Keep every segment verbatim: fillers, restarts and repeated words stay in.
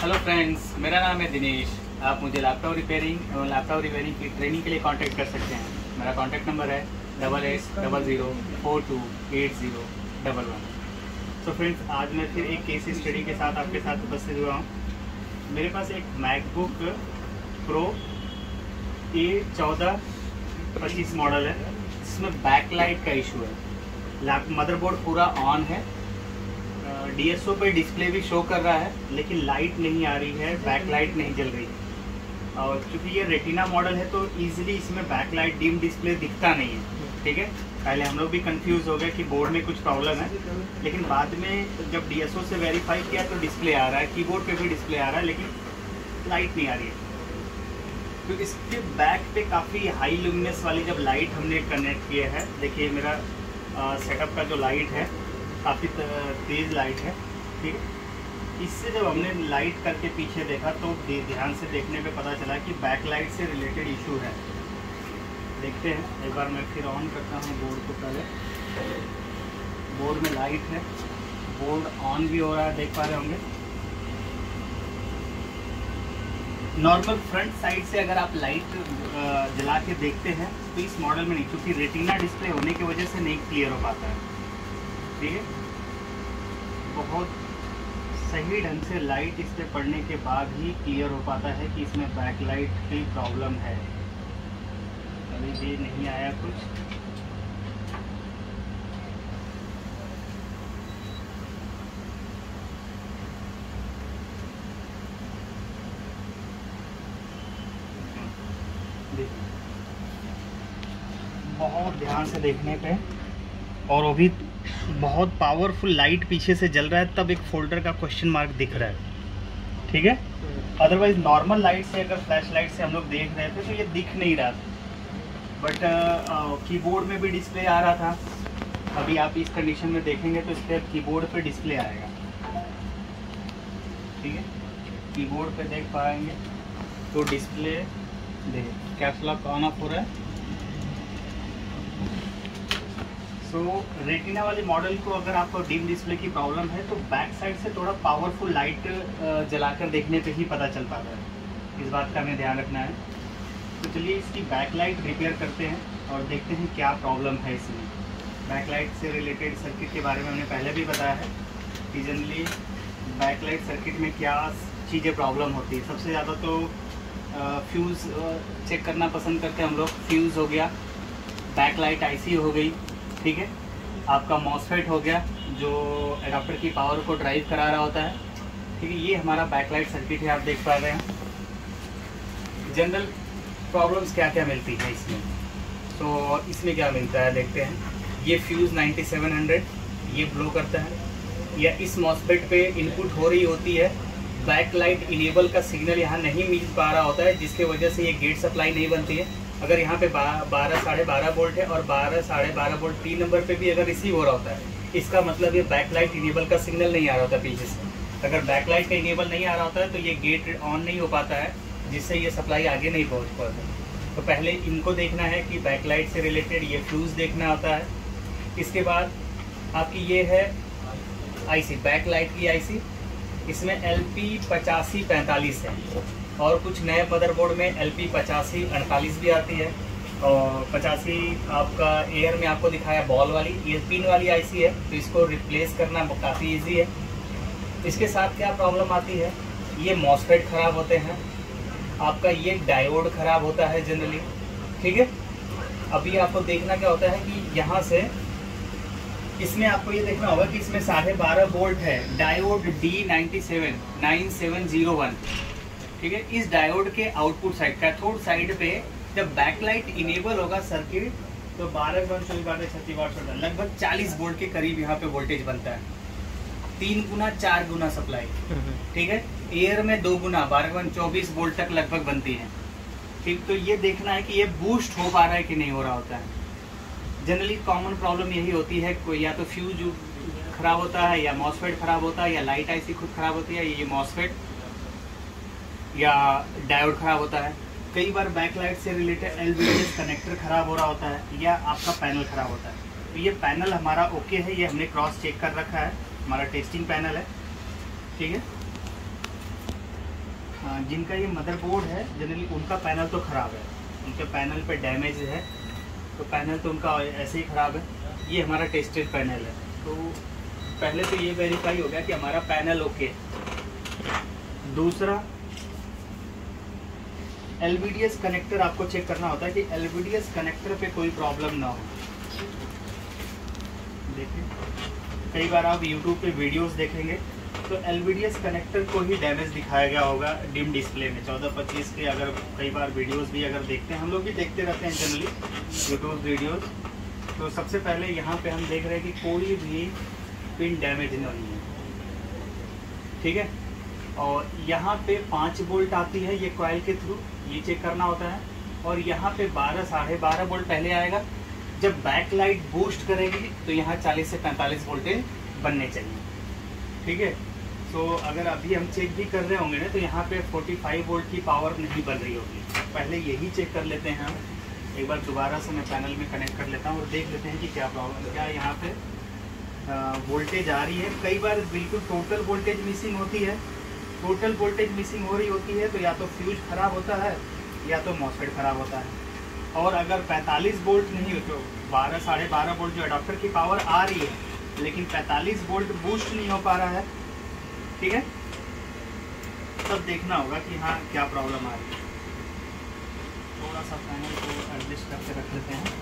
Hello friends, मेरा नाम है दिनेश। आप मुझे लैपटॉप रिपेयरिंग एवं लैपटॉप रिपेयरिंग की ट्रेनिंग के लिए कांटेक्ट कर सकते हैं। मेरा कांटेक्ट नंबर है double eight double zero four two eight zero double one. So friends, आज मैं फिर एक केस स्टडी के साथ आपके साथ उपस्थित हुआ हूँ। मेरे पास एक मैकबुक प्रो ए चौदह पच्चीस मॉडल है, जिसमें बैकलाइट का इशू है। मदरबोर्ड पूरा ऑन है, डी एस ओ पे डिस्प्ले भी शो कर रहा है, लेकिन लाइट नहीं आ रही है, बैकलाइट नहीं जल रही है। और क्योंकि ये रेटिना मॉडल है तो इजीली इसमें बैकलाइट डिम डिस्प्ले दिखता नहीं है। ठीक है, पहले हम लोग भी कंफ्यूज हो गए कि बोर्ड में कुछ प्रॉब्लम है, लेकिन बाद में जब डी एस ओ से वेरीफाई किया तो डिस्प्ले आ रहा है, कीबोर्ड पे भी डिस्प्ले आ रहा है, लेकिन लाइट नहीं आ रही है। तो इसके बैक पे काफ़ी हाई लुमिनस वाली जब लाइट हमने कनेक्ट किया है, देखिए मेरा सेटअप का जो लाइट है काफ़ी तेज़ लाइट है। ठीक है, इससे जब हमने लाइट करके पीछे देखा तो ध्यान से देखने पे पता चला कि बैकलाइट से रिलेटेड इशू है। देखते हैं, एक बार मैं फिर ऑन करता हूँ बोर्ड को। पहले बोर्ड में लाइट है, बोर्ड ऑन भी हो रहा है, देख पा रहे होंगे। नॉर्मल फ्रंट साइड से अगर आप लाइट जला के देखते हैं तो इस मॉडल में नहीं, क्योंकि रेटिना डिस्प्ले होने की वजह से नहीं क्लियर हो पाता है। ठीक है, बहुत सही ढंग से लाइट इस पर पड़ने के बाद ही क्लियर हो पाता है कि इसमें बैकलाइट की प्रॉब्लम है। अभी भी नहीं आया कुछ। बहुत ध्यान से देखने पे, और वो भी बहुत पावरफुल लाइट पीछे से जल रहा है, तब एक फोल्डर का क्वेश्चन मार्क दिख रहा है। ठीक है, अदरवाइज नॉर्मल लाइट से, अगर फ्लैश लाइट से हम लोग देख रहे थे तो ये दिख नहीं रहा था, बट कीबोर्ड में भी डिस्प्ले आ रहा था। अभी आप इस कंडीशन में देखेंगे तो इसके कीबोर्ड पे डिस्प्ले आएगा। ठीक है, कीबोर्ड पे देख पाएंगे तो डिस्प्ले देख कैप्स लॉक ऑन ऑफ हो रहा है। सो so, रेटिना वाले मॉडल को अगर आपको डिम डिस्प्ले की प्रॉब्लम है तो बैक साइड से थोड़ा पावरफुल लाइट जलाकर देखने पे ही पता चल पाता है। इस बात का हमें ध्यान रखना है। तो चलिए इसकी बैक लाइट रिपेयर करते हैं और देखते हैं क्या प्रॉब्लम है इसमें। बैक लाइट से रिलेटेड सर्किट के बारे में हमने पहले भी बताया है कि जनरली बैक लाइट सर्किट में क्या चीज़ें प्रॉब्लम होती है। सबसे ज़्यादा तो फ्यूज़ चेक करना पसंद करते हैं हम लोग। फ्यूज़ हो गया, बैक लाइट आई सी हो गई, ठीक है, आपका मॉसफेट हो गया जो एडाप्टर की पावर को ड्राइव करा रहा होता है। ठीक है, ये हमारा बैकलाइट सर्किट है, आप देख पा रहे हैं। जनरल प्रॉब्लम्स क्या क्या मिलती है इसमें, तो इसमें क्या मिलता है देखते हैं। ये फ्यूज़ नाइन्टी सेवन हंड्रेड ये ब्लो करता है, या इस मॉसफेट पे इनपुट हो रही होती है, बैकलाइट इनेबल का सिग्नल यहाँ नहीं मिल पा रहा होता है, जिसके वजह से ये गेट सप्लाई नहीं बनती है। अगर यहाँ पे बारह साढ़े बारह वोल्ट है और बारह साढ़े बारह वोल्ट तीन नंबर पे भी अगर रिसीव हो रहा होता है, इसका मतलब ये बैकलाइट इनेबल का सिग्नल नहीं आ रहा होता पीछे से। अगर बैकलाइट का इनेबल नहीं आ रहा होता है तो ये गेट ऑन नहीं हो पाता है, जिससे ये सप्लाई आगे नहीं पहुँच पाता। तो पहले इनको देखना है कि बैकलाइट से रिलेटेड ये फ्यूज़ देखना होता है। इसके बाद आपकी ये है आई सी, बैकलाइट की आई सी। इसमें एल पी पचासी पैंतालीस है, और कुछ नए मदरबोर्ड में एल पी पचासी अड़तालीस भी आती है। और पचासी आपका एयर में आपको दिखाया बॉल वाली, ये पिन वाली आईसी है, तो इसको रिप्लेस करना काफ़ी इजी है। इसके साथ क्या प्रॉब्लम आती है, ये मॉसफेट ख़राब होते हैं, आपका ये डायोड ख़राब होता है जनरली। ठीक है, अभी आपको देखना क्या होता है कि यहाँ से इसमें आपको ये देखना होगा कि इसमें साढ़े बारह वोल्ट है, diode D ninety seven nine seven zero one. ठीक है, इस डायोड के आउटपुट साइड कैथोड साइड पे जब बैकलाइट इनेबल होगा सर्किट, तो बारह चौबीस बारह छत्तीस वाट लगभग चालीस वोल्ट के करीब यहाँ पे वोल्टेज बनता है। तीन गुना चार गुना सप्लाई। ठीक है, एयर में दो गुना बारह चौबीस वोल्ट तक लगभग बनती है। ठीक, तो ये देखना है कि ये बूस्ट हो पा रहा है कि नहीं हो रहा होता है। जनरली कॉमन प्रॉब्लम यही होती है, कोई या तो फ्यूज खराब होता है, या मॉसफेट खराब होता है, या लाइट आईसी खुद खराब होती है, ये मॉसफेट या डायोड खराब होता है। कई बार बैकलाइट से related L V S connector खराब हो रहा होता है, या आपका पैनल खराब होता है। तो ये पैनल हमारा ओके है, ये हमने क्रॉस चेक कर रखा है, हमारा टेस्टिंग पैनल है। ठीक है, जिनका ये मदरबोर्ड है जनरली उनका पैनल तो ख़राब है, उनके पैनल पे डैमेज है, तो पैनल तो उनका ऐसे ही ख़राब है। ये हमारा टेस्टेड पैनल है, तो पहले तो ये वेरीफाई हो गया कि हमारा पैनल ओके। दूसरा, L V D S connector आपको चेक करना होता है कि L V D S connector पे कोई प्रॉब्लम ना हो। देखिए, कई बार आप यूट्यूब पे वीडियोस देखेंगे तो L V D S connector को ही डैमेज दिखाया गया होगा डिम डिस्प्ले में। चौदह पच्चीस के अगर कई बार वीडियोस भी अगर देखते हैं, हम लोग भी देखते रहते हैं जनरली यूट्यूब वीडियोस, तो सबसे पहले यहाँ पे हम देख रहे हैं कि कोई भी पिन डैमेज नहीं है, ठीक है। और यहाँ पे पाँच वोल्ट आती है ये कॉइल के थ्रू, ये चेक करना होता है। और यहाँ पे बारह साढ़े बारह वोल्ट पहले आएगा, जब बैक लाइट बूस्ट करेगी तो यहाँ चालीस से पैंतालीस वोल्टेज बनने चाहिए, ठीक है। तो अगर अभी हम चेक भी कर रहे होंगे ना तो यहाँ पे पैंतालीस वोल्ट की पावर नहीं बन रही होगी। पहले यही चेक कर लेते हैं हम। एक बार दोबारा से मैं पैनल में कनेक्ट कर लेता हूँ और देख लेते हैं कि क्या प्रॉब्लम, क्या यहाँ पे वोल्टेज आ रही है। कई बार बिल्कुल टोटल वोल्टेज मिसिंग होती है। टोटल वोल्टेज मिसिंग हो रही होती है तो या तो फ्यूज ख़राब होता है या तो मॉसफेट ख़राब होता है। और अगर पैंतालीस वोल्ट नहीं हो तो बारह साढ़े बारह वोल्ट जो अडॉप्टर की पावर आ रही है लेकिन पैंतालीस वोल्ट बूस्ट नहीं हो पा रहा है, ठीक है। तब देखना होगा कि हाँ क्या प्रॉब्लम आ रही है। थोड़ा सा पैनल को एडजस्ट करके रख लेते हैं।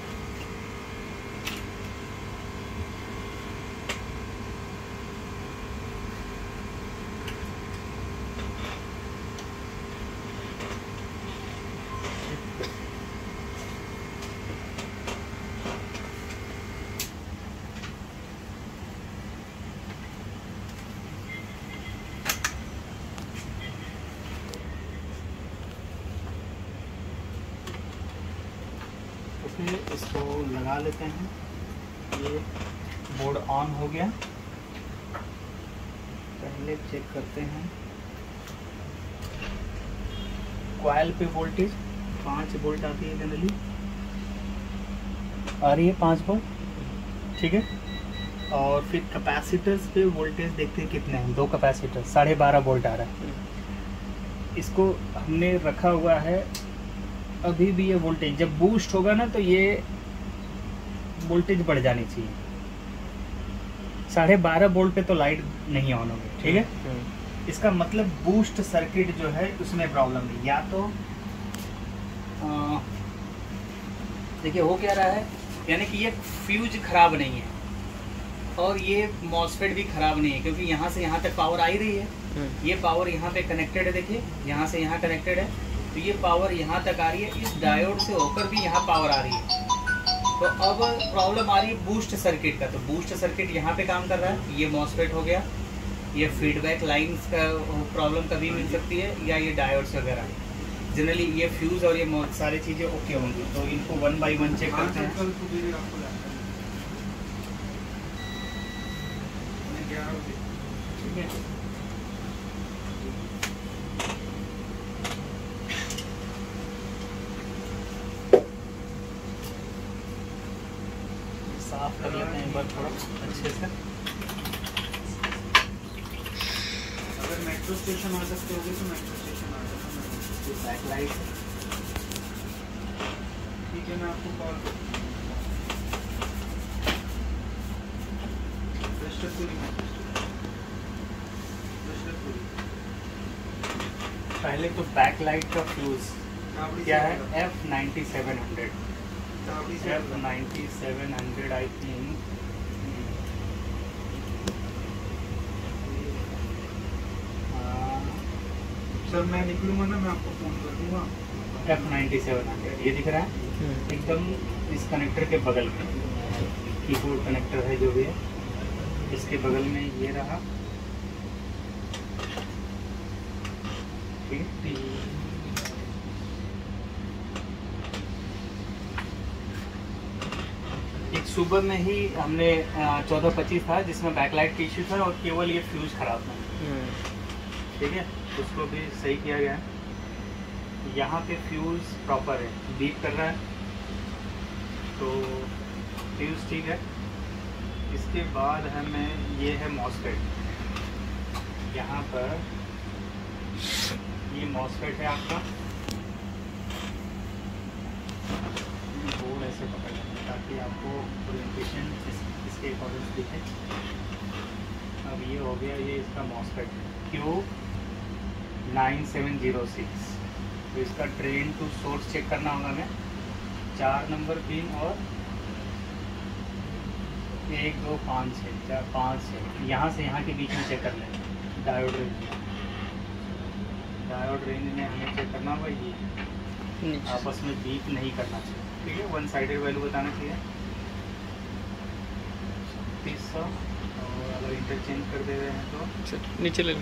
फिर इसको लगा लेते हैं। ये बोर्ड ऑन हो गया। पहले चेक करते हैं कॉइल पे वोल्टेज पाँच वोल्ट आती है जनरली, आ रही है पाँच वोल्ट, ठीक है। और फिर कैपेसिटर्स पे वोल्टेज देखते हैं कितने हैं। दो कैपेसिटर साढ़े बारह वोल्ट आ रहा है। इसको हमने रखा हुआ है। अभी भी ये वोल्टेज जब बूस्ट होगा ना तो ये वोल्टेज बढ़ जानी चाहिए। साढ़े बारह वोल्ट पे तो लाइट नहीं ऑन होगी, ठीक है। इसका मतलब बूस्ट सर्किट जो है उसमें प्रॉब्लम है। या तो देखिए हो क्या रहा है, यानी कि ये फ्यूज खराब नहीं है और ये मॉसफेट भी खराब नहीं है, क्योंकि यहाँ से यहाँ तक पावर आ ही रही है। ये पावर यहाँ पे कनेक्टेड है, देखिए यहाँ से यहाँ कनेक्टेड है, तो ये पावर यहाँ तक आ रही है। इस डायोड से होकर भी यहाँ पावर आ रही है। तो अब प्रॉब्लम आ रही है बूस्ट सर्किट का। तो बूस्ट सर्किट यहाँ पे काम कर रहा है, ये मॉसफेट हो गया। ये फीडबैक लाइंस का प्रॉब्लम कभी मिल सकती है, या ये डायोड्स वगैरह। जनरली ये फ्यूज और ये सारी चीज़ें ओके होंगी। तो इनको वन बाई वन चेक करते हैं। ठीक है, साफ कर लेते हैं एक बार थोड़ा अच्छे से। अगर मेट्रो स्टेशन आ सकते होगे तो मेट्रो स्टेशन आ जाना। बैक लाइट ठीक है, मैं आपको कॉल पहले तो बैक लाइट का फ्यूज क्या है, F ninety seven hundred F ninety seven hundred I think. Sir मैं निकलूंगा ना, मैं आपको फोन कर दूंगा। एफ नाइन्टी सेवन हंड्रेड ये दिख रहा है एकदम इस कनेक्टर के बगल में। कीबोर्ड कनेक्टर है जो भी है, इसके बगल में ये रहा, ठीक है। एक सुबह में ही हमने चौदह पच्चीस था जिसमें बैकलाइट का इश्यू था और केवल ये फ्यूज खराब था, ठीक है। उसको भी सही किया गया है। यहाँ पे फ्यूज प्रॉपर है, बीप कर रहा है तो फ्यूज ठीक है। इसके बाद हमें ये है मॉसफेट। यहाँ पर ये मॉसफेट है आपका। बोर्ड ऐसे पकड़ लेंगे ताकि आपको ओरिएंटेशन इस, इसके अकॉर्डिंग दिखे। अब ये हो गया, ये इसका MOSFET Q nine seven zero six. तो इसका ड्रेन टू सोर्स चेक करना होगा हमें। चार नंबर पिन और एक दो पाँच छः, चार पाँच छः, यहाँ से यहाँ के बीच में चेक कर लें। डायोड रेंज डायोड रेंज में हमें चेक करना होगा ये आपस में बीप नहीं करना चाहिए, ठीक है। वन साइडेड वैल्यू बताना चाहिए तीस सौ। और अगर इंटरचेंज कर दे रहे हैं तो नीचे ले लें।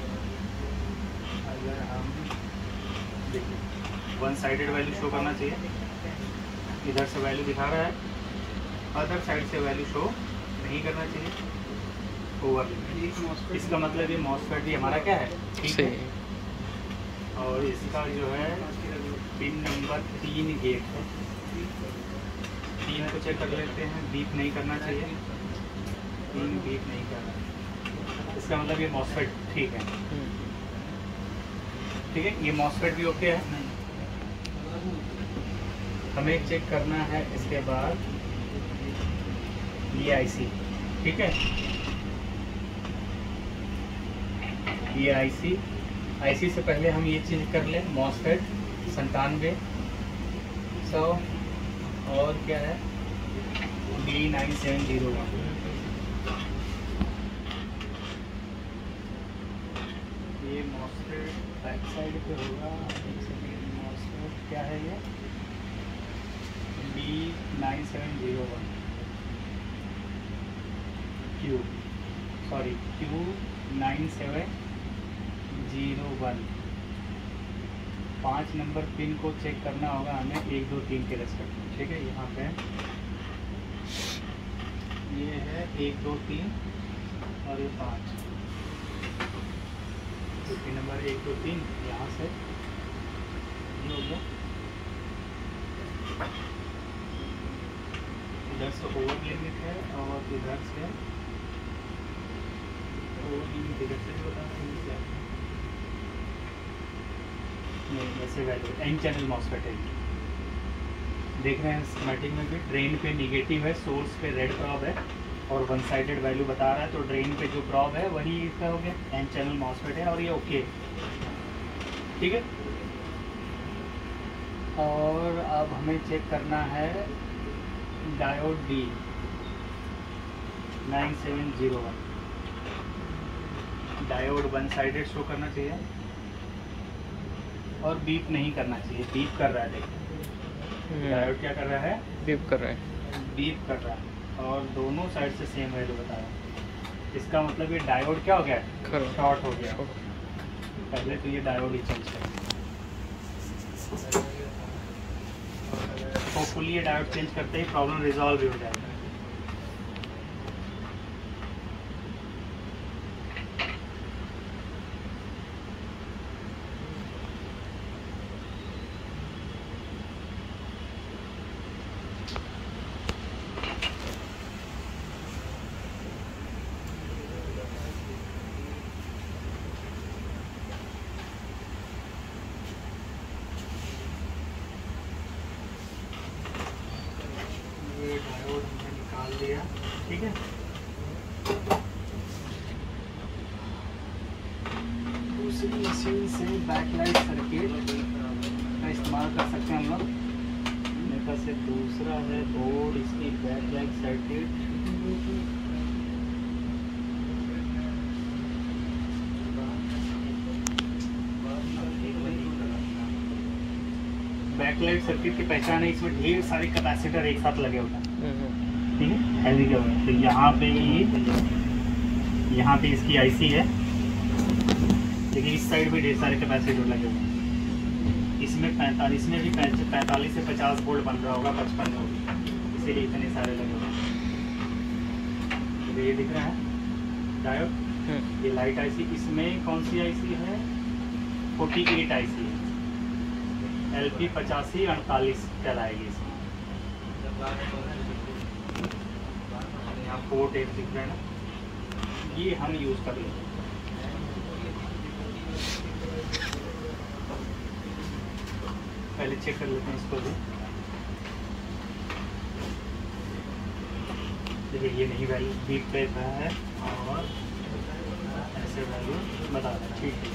अगर हम देखिए वन साइडेड वैल्यू शो करना चाहिए, इधर से वैल्यू दिखा रहा है, अदर साइड से वैल्यू शो नहीं करना चाहिए। ओवर इसका मतलब ये मॉसफेट भी हमारा क्या है, ठीक है। और इसका जो है पिन नंबर तीन गेट है, तीन को चेक कर लेते हैं। बीप नहीं करना चाहिए, तीन बीप नहीं करना, इसका मतलब ये मॉसफेट ठीक है, ठीक है। ये मॉसफेट भी ओके है। हमें चेक करना है इसके बाद ये आईसी, ठीक है। ये आईसी आईसी से पहले हम ये चीज़ कर लें, मॉसफेट संतानवे सौ और क्या है D nine seven zero one. ये मॉसफेट बैक साइड पे होगा। मॉसफेट क्या है ये D nine seven zero one Q sorry Q nine seven zero one. पाँच नंबर पिन को चेक करना होगा हमें एक दो तीन के रेस्पेक्ट में, ठीक है। यहाँ पे ये है एक दो तीन और ये पाँच, तो पिन नंबर एक दो तीन यहाँ से ये हो गया। इधर से ओवर लिमिट है और इधर से ओवर लिमिट, इधर से जो बताना है नहीं, ऐसे वैल्यू एन चैनल मॉसफेट है। देख रहे हैं स्कीमेटिक में भी ड्रेन पे निगेटिव है, सोर्स पे रेड प्रॉब है और वन साइडेड वैल्यू बता रहा है, तो ड्रेन पे जो प्रॉब है वही इसका हो गया एन चैनल मॉसफेट है और ये ओके, ठीक है। और अब हमें चेक करना है diode D nine seven zero one. Diode one sided show करना चाहिए और बीप नहीं करना चाहिए। बीप कर रहा है, देखिए डायोड क्या कर रहा है, बीप कर रहा है, बीप कर रहा है और दोनों साइड से सेम वैल्यू बता रहा है। इसका मतलब ये डायोड क्या हो गया, शॉर्ट हो गया। पहले तो ये डायोड ही चेंज करें, होपफुली ये डायोड चेंज करते ही प्रॉब्लम रिजॉल्व भी हो जाएगा। डायोड हमने निकाल लिया, ठीक है। दूसरी मशीन से बैकलाइट सर्किट का इस्तेमाल कर सकते हैं हम लोग। मेरे पास से दूसरा है बोर्ड, इसकी बैकलाइट सर्किट बैकलाइट सर्किट की पहचान है, इसमें ढेर सारे कैपेसिटर एक साथ लगे होते हैं, ठीक है, हेवी के हुए। तो यहाँ पे ही यहाँ पे इसकी आईसी है, लेकिन इस साइड भी ढेर सारे कैपेसिटर लगे हुए हैं। इसमें पैंतालीस में भी पैंतालीस से पचास वोल्ट बन रहा होगा, पचपन में, इसीलिए इतने सारे लगे हुए हैं। तो ये दिख रहा है डायोड, ये लाइट आईसी। इसमें कौन सी आईसी है, फोर्टी एट आईसी है, एल पी पचासी अड़तालीस कहलाएगी इसमें। यहाँ पोर्ट एक दिख रहा है ना, ये हम यूज़ कर लेंगे। पहले चेक कर लेते हैं इसको भी। देखिए ये नहीं वैल्यू बीप पे है और ऐसे वैल्यू बता रहा है। ठीक है,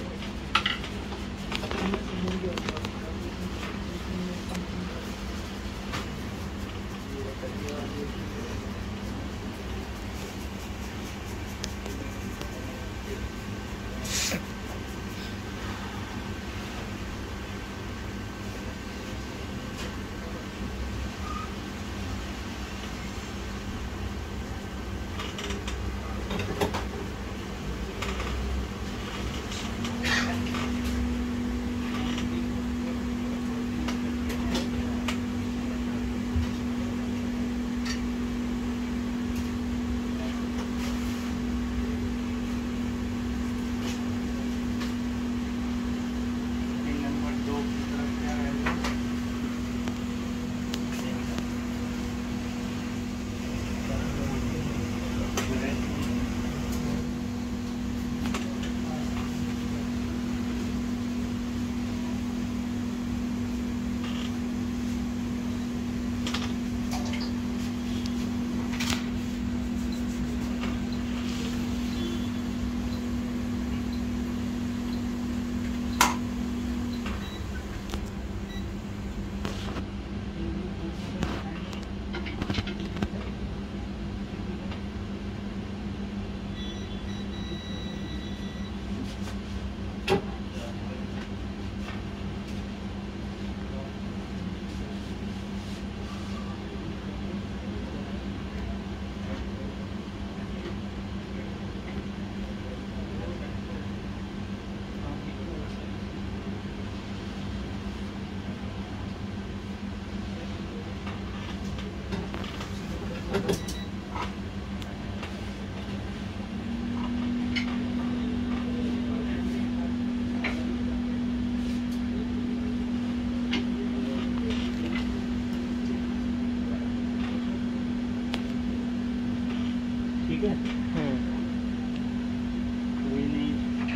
ठीक है। कोई नहीं,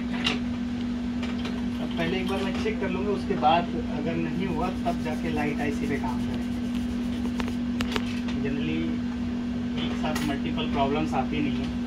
अब पहले एक बार मैं चेक कर लूँगा, उसके बाद अगर नहीं हुआ तब जाके लाइट आईसी पे काम करें। जनरली एक साथ मल्टीपल प्रॉब्लम्स आती नहीं है।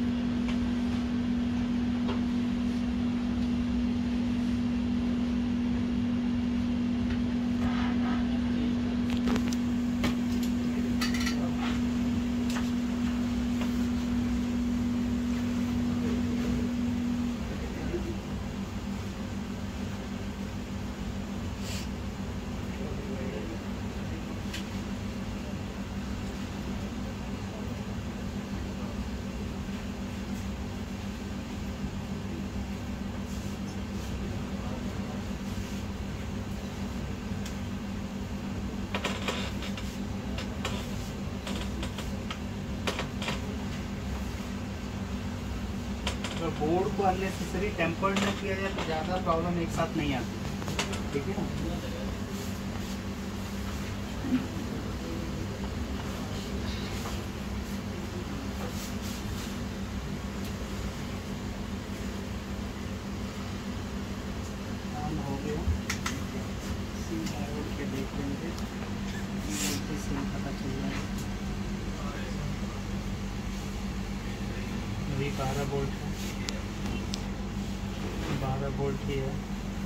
अगर बोर्ड को अननेसेसरी टेम्पर्ड न किया जाए तो ज़्यादा प्रॉब्लम एक साथ नहीं आती। ठीक है ना। ऑन हो गया, सिम डायोड के देख लेंगे, सिम पता चल जाएगा। अभी बारह वोल्ट है, बारह वोल्ट ही है।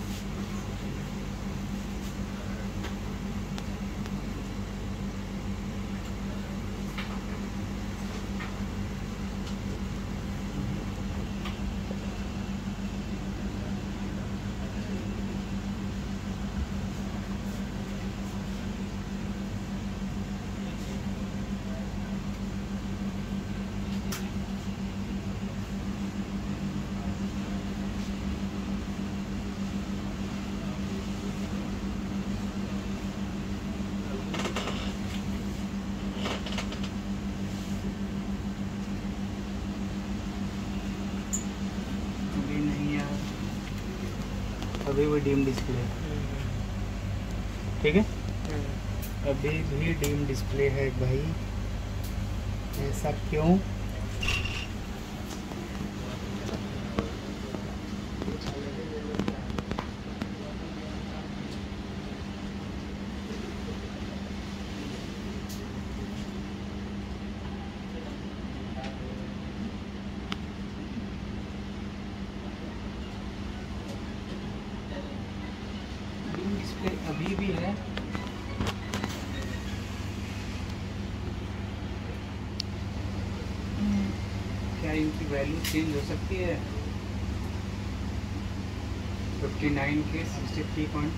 अभी भी डीम डिस्प्ले है। ठीक है, अभी भी डीम डिस्प्ले है भाई, ऐसा क्यों? की भी है। क्या इनकी वैल्यू चेंज हो सकती है? फिफ्टी नाइन के सिक्सटी थ्री पॉइंट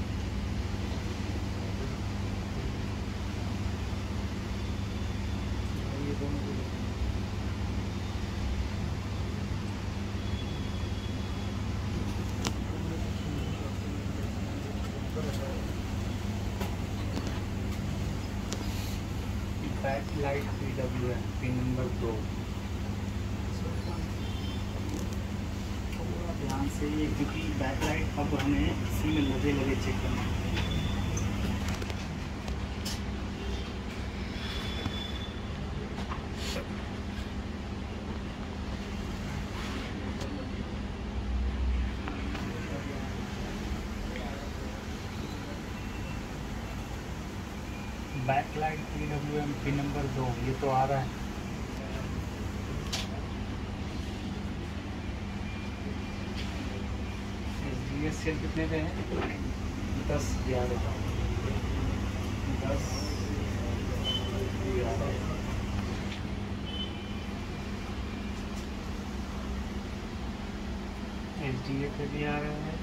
ये दोनों back light P W M pin number दो। ध्यान से ये, क्योंकि बैक लाइट अब हमें इसी में लगे लगे चेक करना है। Back light P W M pin number दो, ये तो आ रहा है। ये सेल कितने पे है? दस ग्यारह दस ग्यारह एच डी ए पे भी आ रहा है,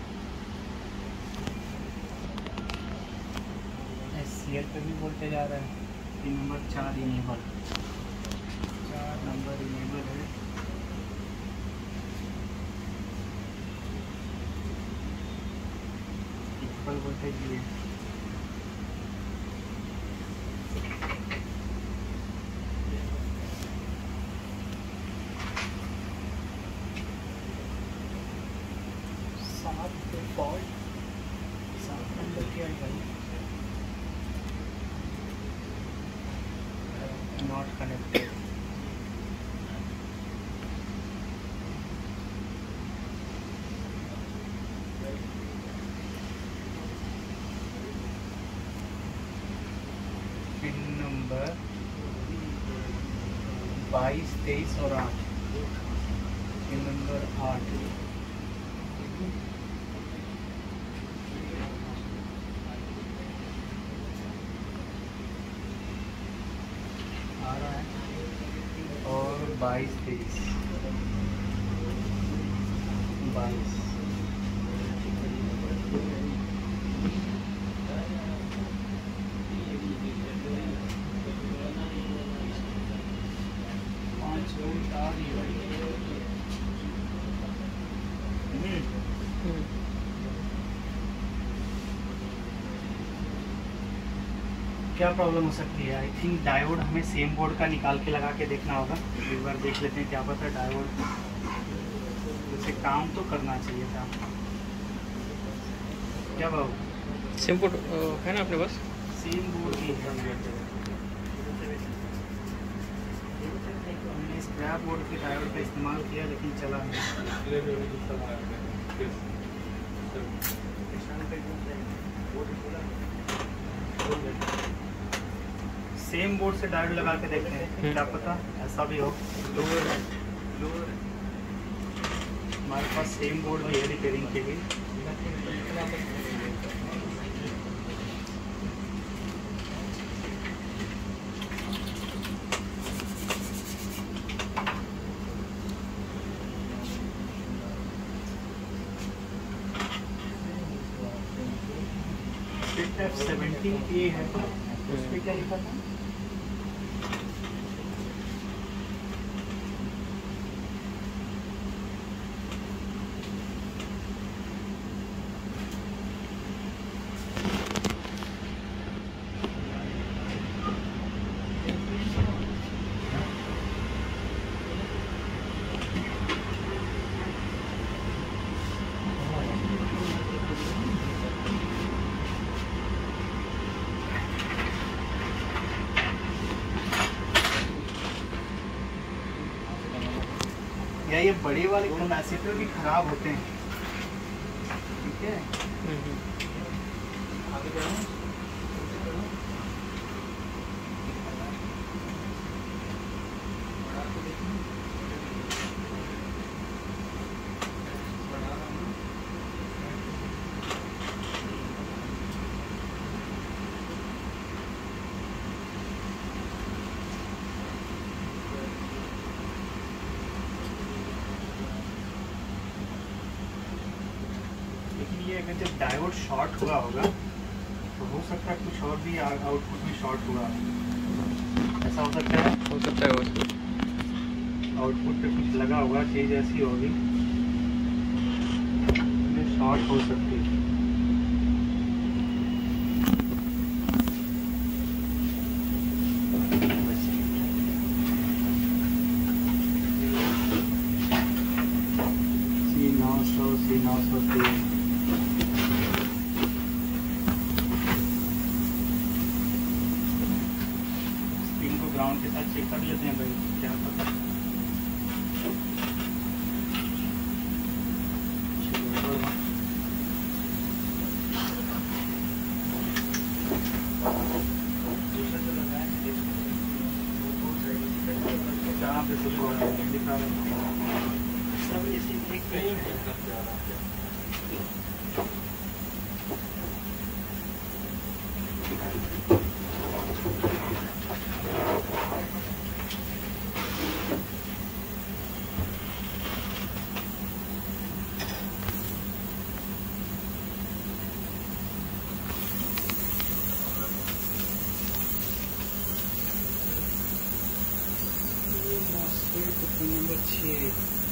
एस सी एल पे भी वोल्टेज आ रहा है। पिन नंबर चार इनेबल, चार नंबर इनेबल है। इक्वल वोल्टेज भी है। सात पे फॉल्ट, सात नंबर की आई भाई, नॉट कनेक्टेड। पिन नंबर बाईस तेईस और आठ, पिन नंबर आठ, आ रहा है। और बाईस तेईस बाईस पाँच वोल्ट आ रही है भाई। क्या प्रॉब्लम हो सकती है? आई थिंक डायोड हमें सेम बोर्ड का निकाल के लगा के देखना होगा। एक बार देख लेते हैं, क्या पता डायोड जैसे काम तो करना चाहिए था। क्या बाबू, सेम बोर्ड है ना अपने पास? सेम बोर्ड ही है। हमने स्क्रैप बोर्ड के डायोड का इस्तेमाल किया लेकिन चला नहीं। सेम बोर्ड से डायोड लगा के देखते हैं, क्या पता ऐसा भी हो। लोअर लोअर हमारे पास सेम बोर्ड भी है रिपेयरिंग के लिए। एफ सेवेंटीन ए है, उस पर क्या लिखा था? या ये बड़े वाले कैपेसिटर भी खराब होते हैं, ठीक है। आगे बढ़ो। में जब डायोड शॉर्ट हुआ होगा तो हो सकता है कुछ और भी आउटपुट में शॉर्ट हुआ, ऐसा हो सकता है। हो सकता है वो आउटपुट पे कुछ लगा होगा, चीज़ ऐसी होगी शॉर्ट हो सकती है। सी नौ सौ सी नौ सौ तीन स्क्रीन को ग्राउंड के साथ चेक कर लेते हैं भाई, क्या पता। कहाँ पे सुबह हो रहा है दिखा रहे हैं सब इसी एक पे ही है। नंबर छः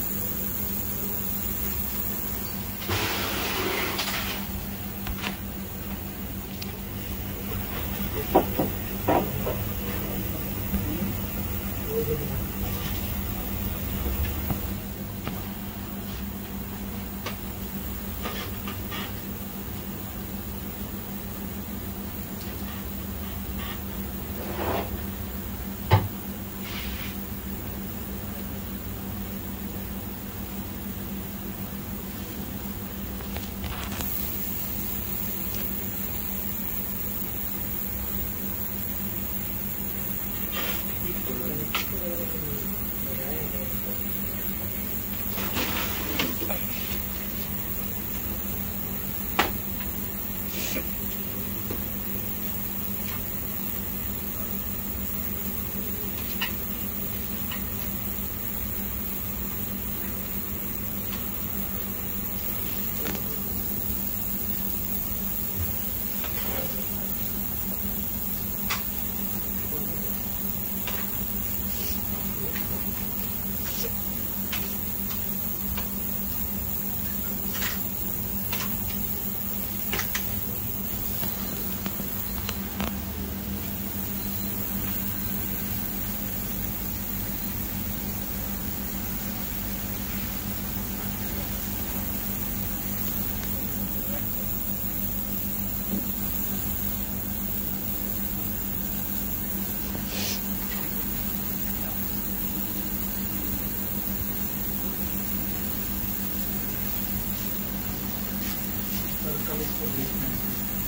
इसको देखना है।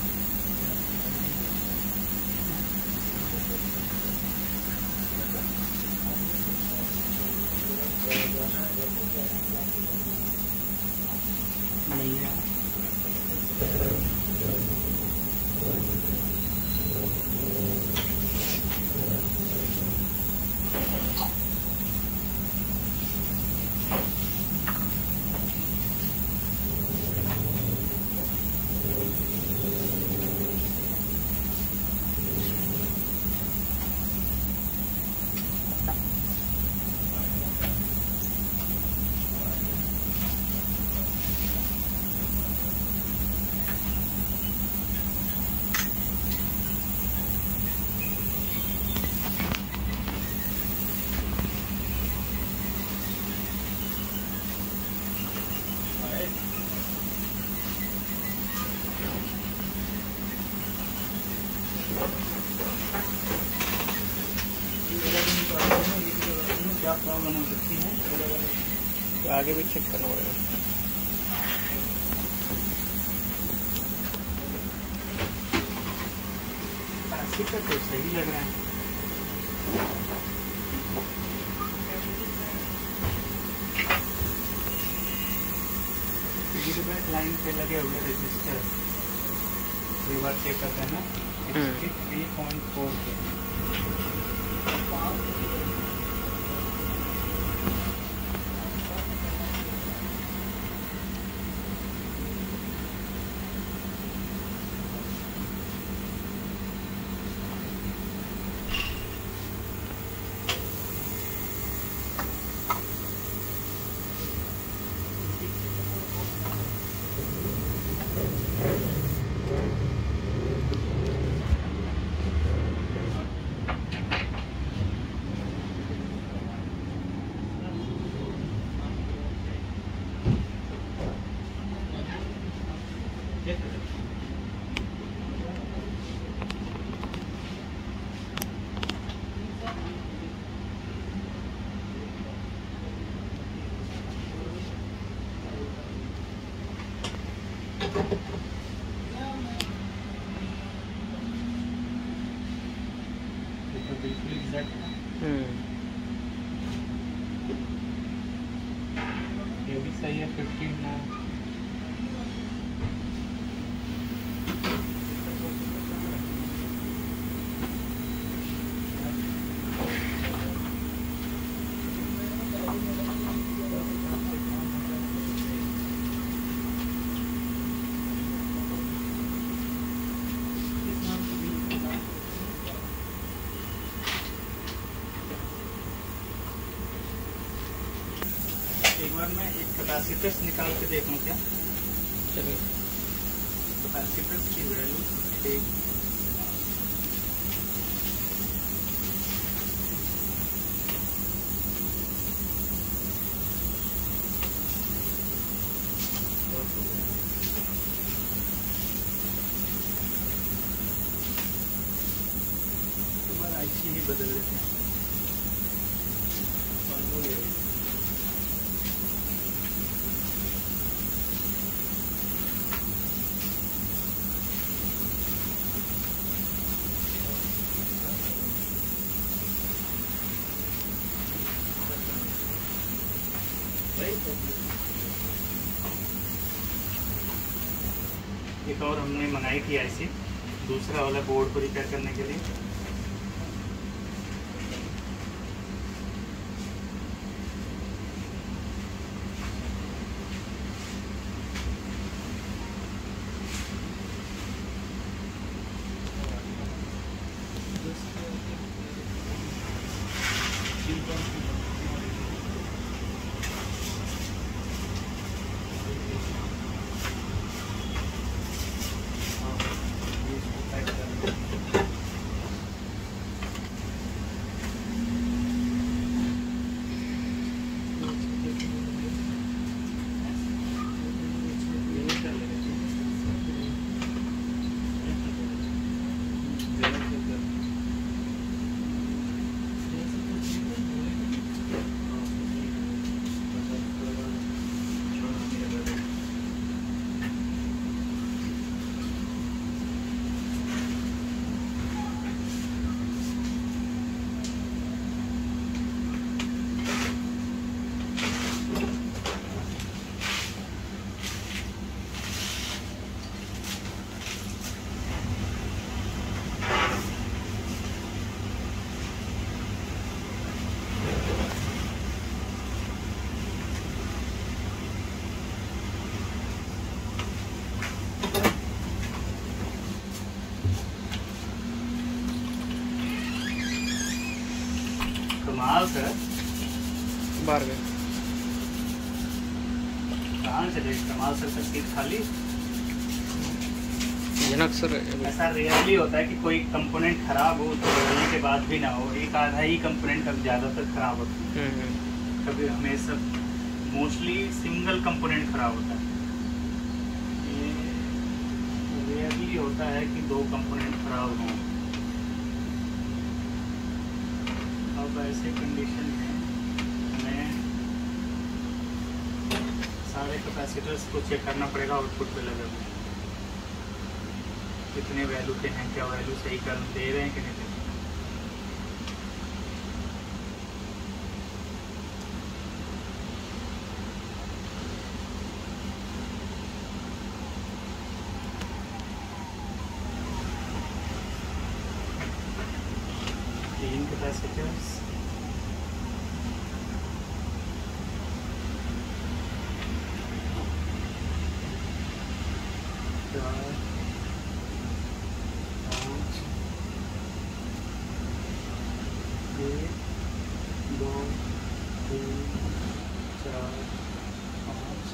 नहीं है क्या प्रॉब्लम हो सकती है, तो आगे भी चेक करना पड़ेगा। अस्सी का तो सही लग रहा है। फीडबैक लाइन पे लगे हुए रजिस्टर एक बार चेक करते हैं ना, थ्री पॉइंट फोर के ये तो बिल्कुल एग्जैक्ट है। हम्म ये भी सही है, फिफ्टीन है। एक बार मैं एक कैपेसिटर्स निकाल के देखूं क्या? चलिए। कैपेसिटर्स की वैल्यू एक आईसी ही बदल देते हैं। एक और हमने मंगाई थी ऐसी, दूसरा वाला बोर्ड को रिपेयर करने के लिए। कमाल सर, बाहर गए। कहाँ चले कमाल सर? सब सीट खाली। जनक सर ऐसा रेयरली होता है कि कोई कंपोनेंट खराब हो तो बोलने के बाद भी ना हो। एक आधा ही कंपोनेंट अब ज़्यादातर खराब होता है। हम्म कभी हमेशा मोस्टली सिंगल कंपोनेंट खराब होता है। ये रेयरली होता है कि दो कंपोनेंट खराब हों। अब ऐसे कंडीशन में हमें सारे कैपेसिटर्स को चेक करना पड़ेगा आउटपुट पे लगे हुए कितने वैल्यू के हैं, क्या वैल्यू सही कर दे रहे हैं कि नहीं दे रहे। तीन कैपेसिटर्स, चार, पाँच, एक, दो, तीन, चार, पाँच,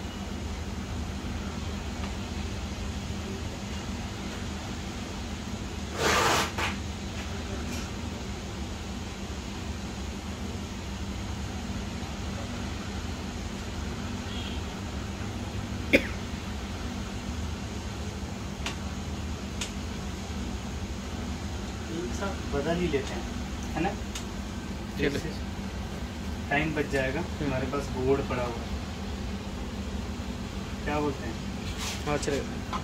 एक साथ बदल ही लेते हैं, है ना? चलिए। टाइम बच जाएगा। हमारे पास बोर्ड पड़ा हुआ है, क्या बोलते हैं? हाँ चलेगा।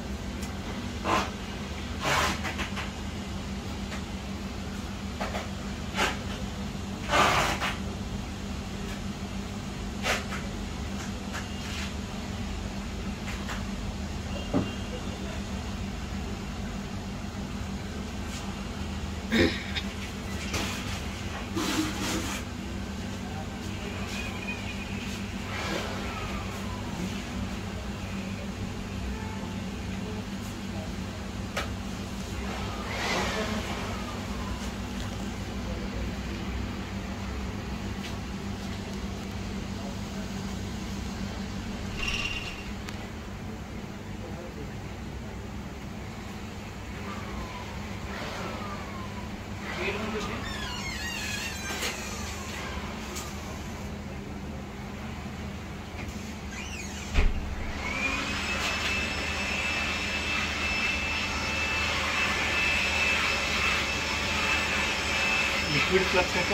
लिक्विड फ्लक्स है क्या?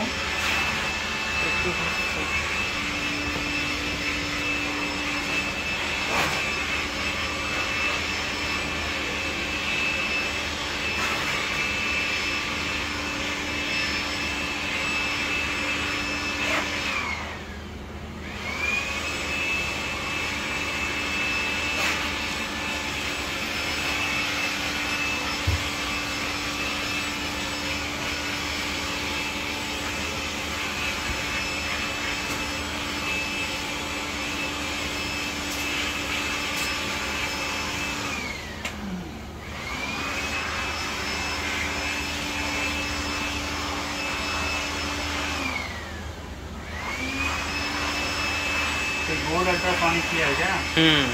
बोर्ड अल्ट्रासोनिक किया है क्या? हम्म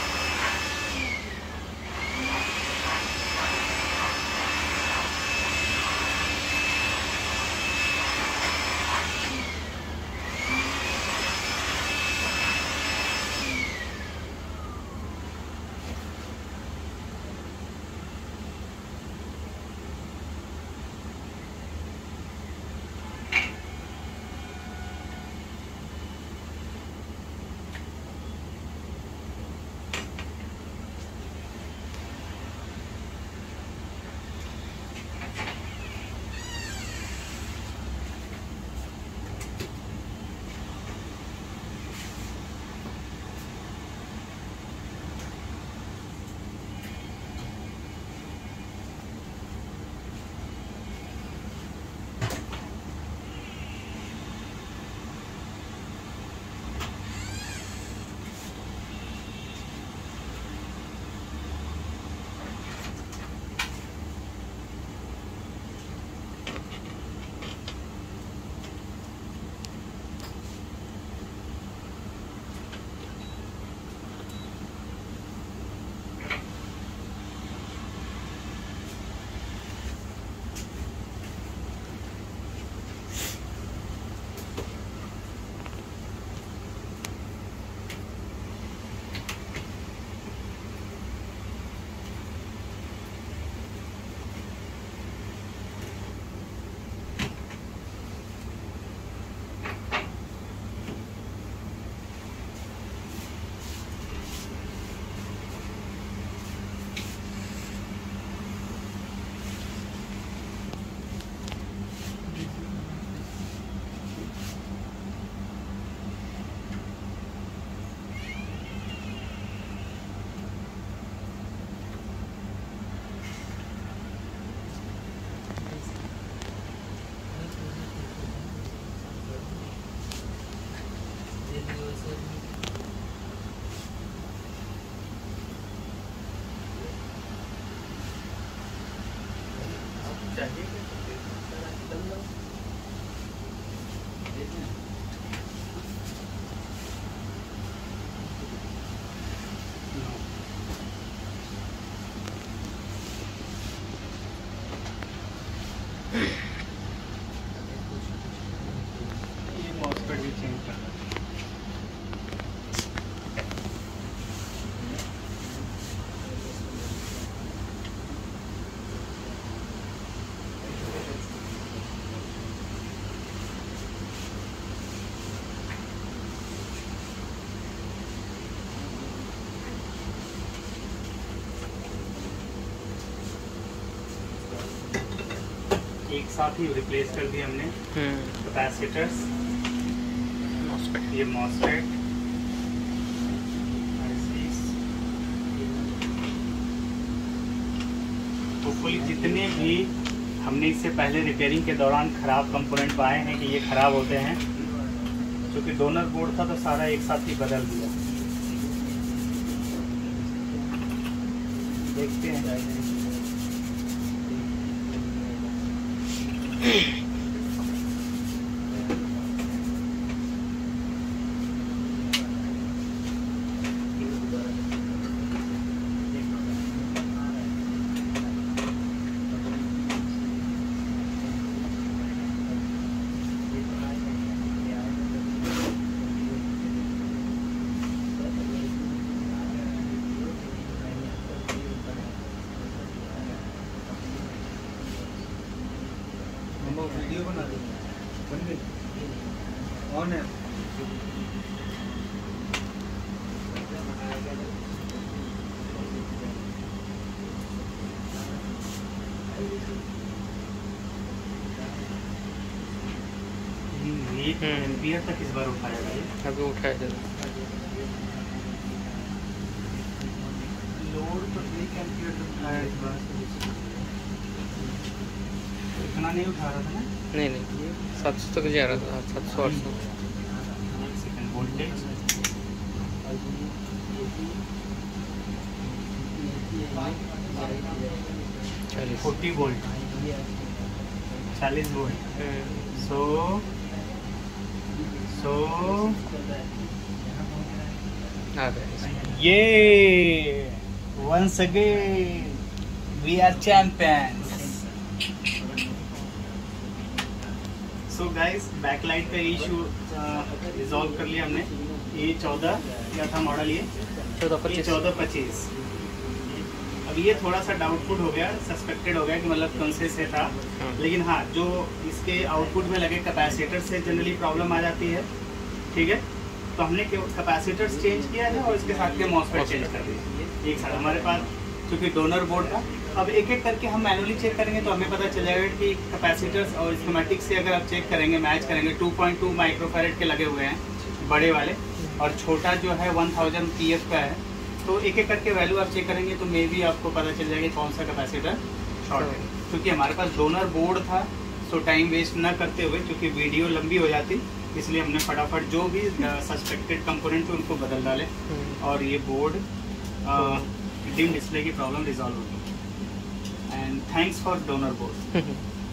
ये मॉसफेट भी चेंज करना है। एक साथ ही रिप्लेस कर दिए हमने कैपेसिटर्स, ये मॉसफेट, होपफुली जितने भी हमने इससे पहले रिपेयरिंग के दौरान ख़राब कंपोनेंट पाए हैं कि ये ख़राब होते हैं, क्योंकि डोनर बोर्ड था तो सारा एक साथ ही बदल दिया। देखते हैं वीडियो बना दो, बन गई, ऑन है। ये एम्पियर तक इस बार उठाएगा ये, अभी उठाया जरा। लोड तो एक एम्पियर तक उठाया इस बार, इतना नहीं उठा रहा था ना। नहीं नहीं सात सौ तक जा रहा था, सात सौ आठ सौ। सेकंड वोल्टेज चालीस फोर्टी वोल्ट, चालीस वोल्ट। सो सो आ गया। ये once again we are champions. So guys backlight का इशू रिजॉल्व कर लिया हमने। ये चौदह क्या था मॉडल, ये चौदह ये पच्चीस चौदह पच्चीस। अब ये थोड़ा सा डाउटफुल हो गया, सस्पेक्टेड हो गया कि मतलब कौन से से था, लेकिन हाँ जो इसके आउटपुट में लगे कैपेसिटर से जनरली प्रॉब्लम आ जाती है, ठीक है। तो हमने कैपेसिटर्स चेंज किया है और इसके साथ के मॉसफेट चेंज कर दिए एक साथ हमारे पास, क्योंकि डोनर बोर्ड था। अब एक एक करके हम मैनुअली चेक करेंगे तो हमें पता चल जाएगा कि कैपेसिटर्स और स्कीमेटिक से अगर आप चेक करेंगे, मैच करेंगे, टू पॉइंट टू माइक्रोफैरेड के लगे हुए हैं बड़े वाले, और छोटा जो है वन थाउजेंड पी एफ का है। तो एक एक करके वैल्यू आप चेक करेंगे तो मे भी आपको पता चल जाएगा कौन सा कैपेसिटर शॉर्ट है। क्योंकि हमारे पास डोनर बोर्ड था, तो टाइम वेस्ट ना करते हुए, क्योंकि वीडियो लंबी हो जाती, इसलिए हमने फटाफट जो भी सस्पेक्टेड कंपोनेंट थे उनको बदल डाले और ये बोर्ड डिम डिस्प्ले की प्रॉब्लम रिजॉल्व होगी। And thanks for donor board.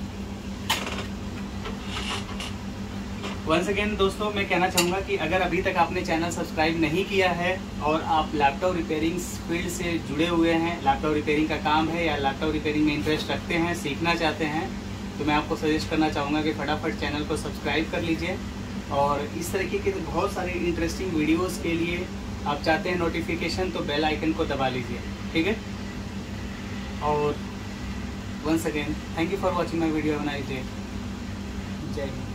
Once again दोस्तों मैं कहना चाहूँगा कि अगर अभी तक आपने चैनल सब्सक्राइब नहीं किया है और आप लैपटॉप रिपेयरिंग फील्ड से जुड़े हुए हैं, लैपटॉप रिपेयरिंग का काम है या लैपटॉप रिपेयरिंग में इंटरेस्ट रखते हैं, सीखना चाहते हैं, तो मैं आपको सजेस्ट करना चाहूँगा कि फटाफट चैनल को सब्सक्राइब कर लीजिए। और इस तरीके के बहुत सारे इंटरेस्टिंग वीडियोस के लिए आप चाहते हैं नोटिफिकेशन, तो बेल आइकन को दबा लीजिए, ठीक है। और once again thank you for watching my video. Have a nice day. जय हिंद।